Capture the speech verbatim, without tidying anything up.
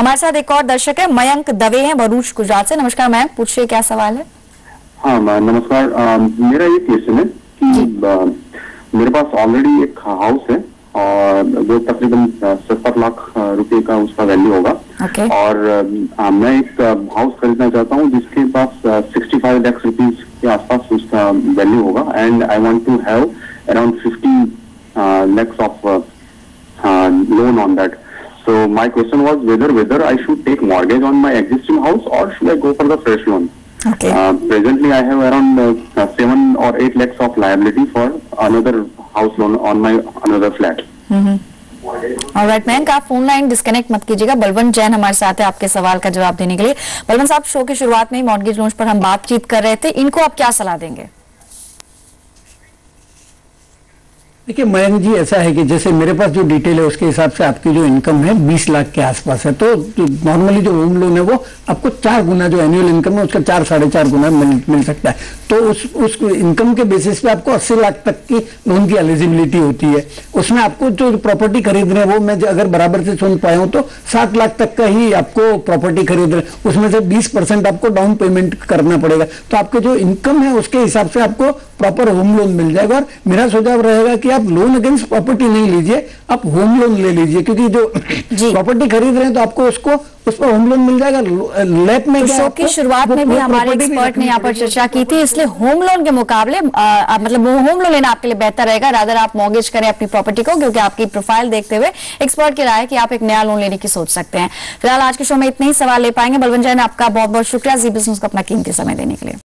हमारे साथ एक और दर्शक है, मयंक दवे हैं भरूच गुजरात से। नमस्कार मयंक, पूछिए क्या सवाल है। हाँ नमस्कार, आ, मेरा ये क्वेश्चन है कि आ, मेरे पास ऑलरेडी एक हाउस है और जो तकरीबन सत्तर लाख रुपए का उसका वैल्यू होगा। okay. और आ, मैं एक हाउस खरीदना चाहता हूँ जिसके पास सिक्सटी फाइव लाख रुपीज के आसपास उसका वैल्यू होगा and I want to have around fifty lakhs of uh, uh, loan on that. So my question was whether whether I should take mortgage on my existing house or should I go for the fresh loan? Okay. Uh, presently I have around uh, seven or eight lakhs of liability for another house loan on my another flat. Alright Mayank, आप phone line disconnect मत कीजिएगा। बलवंत जैन हमारे साथ है आपके सवाल का जवाब देने के लिए। बलवंत साहब, शो की शुरुआत में ही मॉर्गेज लोन्स पर हम बातचीत कर रहे थे, इनको आप क्या सलाह देंगे? देखिए मयंक जी, ऐसा है कि जैसे मेरे पास जो डिटेल है उसके हिसाब से आपकी जो इनकम है बीस लाख के आसपास है, तो नॉर्मली जो होम लोन है वो आपको चार गुना जो एनुअल इनकम है उसका चार साढ़े चार गुना मिल, मिल सकता है। तो उस उस इनकम के बेसिस पे आपको अस्सी लाख तक की लोन की एलिजिबिलिटी होती है। उसमें आपको जो प्रॉपर्टी खरीद रहे हैं वो मैं अगर बराबर से सुन पाया हूँ तो सात लाख तक का ही आपको प्रॉपर्टी खरीद रहे, उसमें से बीस परसेंट आपको डाउन पेमेंट करना पड़ेगा। तो आपके जो इनकम है उसके हिसाब से आपको प्रॉपर होम लोन मिल जाएगा। और मेरा सुझाव रहेगा कि आप लोन अगेंस्ट प्रॉपर्टी नहीं लीजिए, आप होम लोन ले लीजिए, क्योंकि जो प्रॉपर्टी खरीद रहे हैं तो आपको उसको उस पर होम लोन मिल जाएगा। लैप में शो की शुरुआत में भी हमारे एक्सपर्ट ने यहाँ पर चर्चा की थी, इसलिए होम लोन के मुकाबले आ, मतलब होम लोन लेना आपके लिए बेहतर रहेगा। रादर आप मॉर्गेज करें अपनी प्रॉपर्टी को, क्योंकि आपकी प्रोफाइल देखते हुए एक्सपर्ट की राय है कि आप एक नया लोन लेने की सोच सकते हैं। फिलहाल आज के शो में इतने ही सवाल ले पाएंगे। बलवंत जैन, आपका बहुत बहुत शुक्रिया जी बिजनेस को अपना कीमती समय देने के लिए।